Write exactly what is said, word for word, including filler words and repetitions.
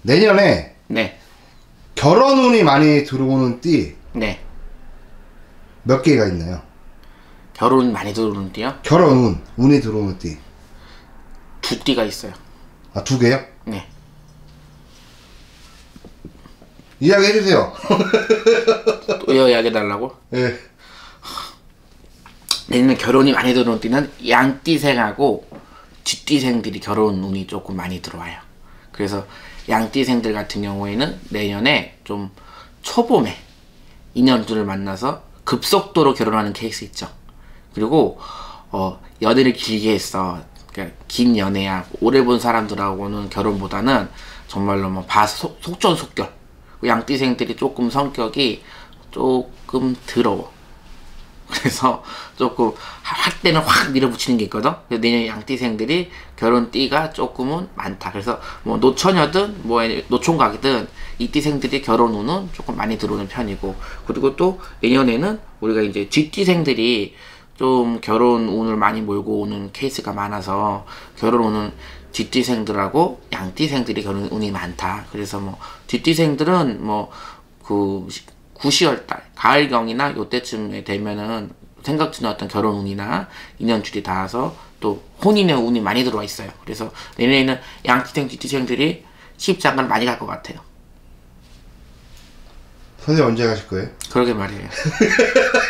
내년에 네. 결혼운이 많이 들어오는 띠 네. 몇 개가 있나요? 결혼 많이 들어오는 띠요? 결혼운, 운이 들어오는 띠. 두 띠가 있어요. 아, 두 개요? 네. 이야기 해주세요. 또 이야기해 달라고? 예. 내년에 결혼이 많이 들어오는 띠는 양띠생하고 쥐띠생들이 결혼 운이 조금 많이 들어와요. 그래서 양띠생들 같은 경우에는 내년에 좀 초봄에 인연들을 만나서 급속도로 결혼하는 케이스 있죠. 그리고 어, 연애를 길게 했어. 그러니까 긴 연애야. 오래 본 사람들하고는 결혼보다는 정말로 뭐 바, 속, 속전속결. 양띠생들이 조금 성격이 조금 더러워. 그래서 조금 할 때는 확 밀어붙이는 게 있거든. 그래서 내년 양띠생들이 결혼 띠가 조금은 많다. 그래서 뭐 노처녀든 뭐 노총각이든 이 띠생들이 결혼 운은 조금 많이 들어오는 편이고, 그리고 또 내년에는 우리가 이제 쥐띠생들이 좀 결혼 운을 많이 몰고 오는 케이스가 많아서 결혼 운은 쥐띠생들하고 양띠생들이 결혼 운이 많다. 그래서 뭐 쥐띠생들은 뭐그 구, 시월 달, 가을경이나 요때쯤에 되면은 생각지는 어떤 결혼 운이나 인연줄이 닿아서 또 혼인의 운이 많이 들어와 있어요. 그래서 내년에는 양띠생, 쥐띠생들이 시집장가를 많이 갈 것 같아요. 선생님 언제 가실 거예요? 그러게 말이에요.